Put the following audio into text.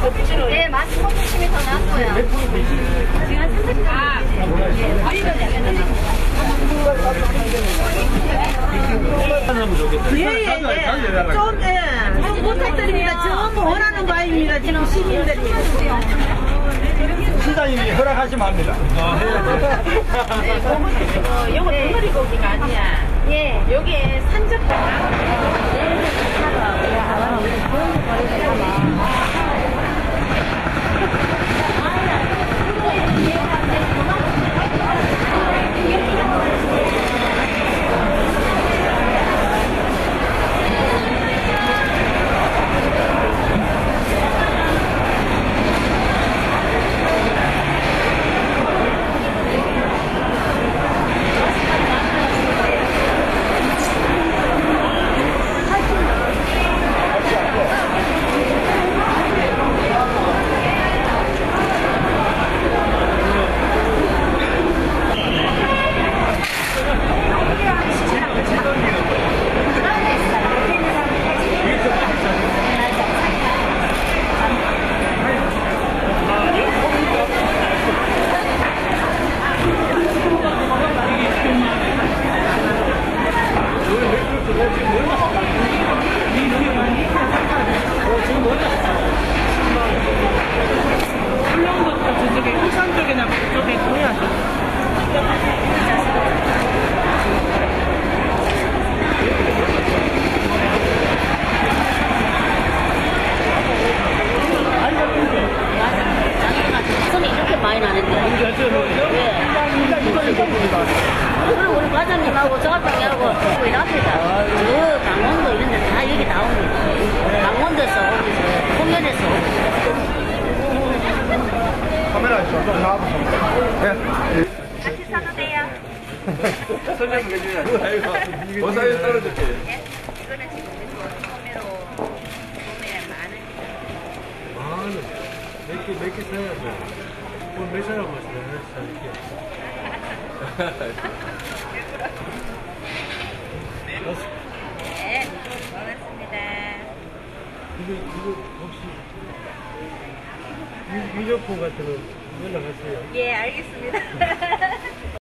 네, 마스크 꽂으시면 더 낫고요. 지금 한 30분. 좀 부탁드립니다. 전부 원하는 바입니다. 지금 시민들이. 시장님이 허락하시면 합니다. 요거 덩어리 고기가 아니야. 예. 여기에 산적 그리고 우리 과장님하고 저학생하고 일합니다. 저 강원도 이런 데 다 여기 나옵니다. 강원도에서 오면서 공연에서 카메라 좀 나와보세요. 같이 사도 돼요. 설명 해줘야지. 어사에 떨어졌지. 네. 이거는 지금 소매로 많으니까. 아, 몇개 사야죠. 몇 사람 마시나요? 네, 고맙습니다. 이거 혹시 위조품 같은 거 연락하세요? 예, 알겠습니다.